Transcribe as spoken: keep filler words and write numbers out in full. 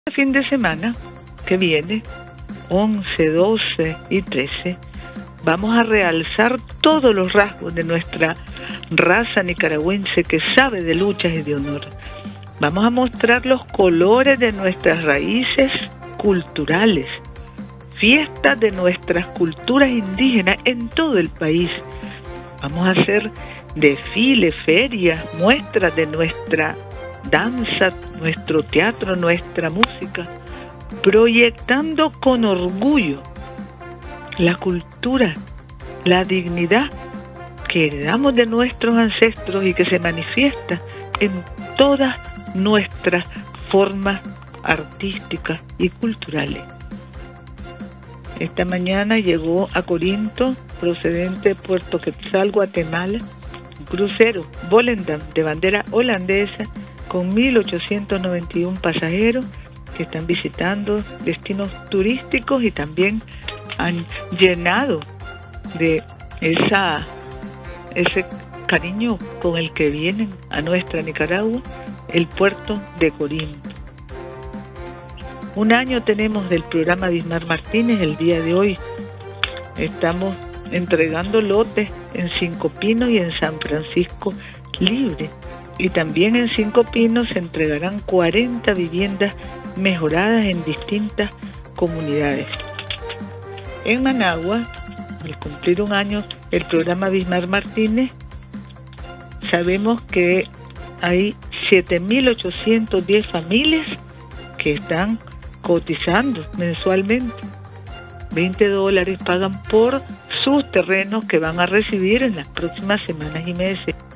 El fin de semana que viene, once, doce y trece, vamos a realzar todos los rasgos de nuestra raza nicaragüense que sabe de luchas y de honor. Vamos a mostrar los colores de nuestras raíces culturales, fiestas de nuestras culturas indígenas en todo el país. Vamos a hacer desfiles, ferias, muestras de nuestra danza, nuestro teatro, nuestra música, proyectando con orgullo la cultura, la dignidad que heredamos de nuestros ancestros y que se manifiesta en todas nuestras formas artísticas y culturales. Esta mañana llegó a Corinto, procedente de Puerto Quetzal, Guatemala, un crucero Volendam de bandera holandesa con mil ochocientos noventa y uno pasajeros que están visitando destinos turísticos y también han llenado de esa, ese cariño con el que vienen a nuestra Nicaragua el puerto de Corinto. Un año tenemos del programa Bismar Martínez. El día de hoy estamos entregando lotes en Cinco Pinos y en San Francisco Libre. Y también en Cinco Pinos se entregarán cuarenta viviendas mejoradas en distintas comunidades. En Managua, al cumplir un año el programa Bismar Martínez, sabemos que hay siete mil ochocientas diez familias que están cotizando mensualmente. veinte dólares pagan por sus terrenos que van a recibir en las próximas semanas y meses.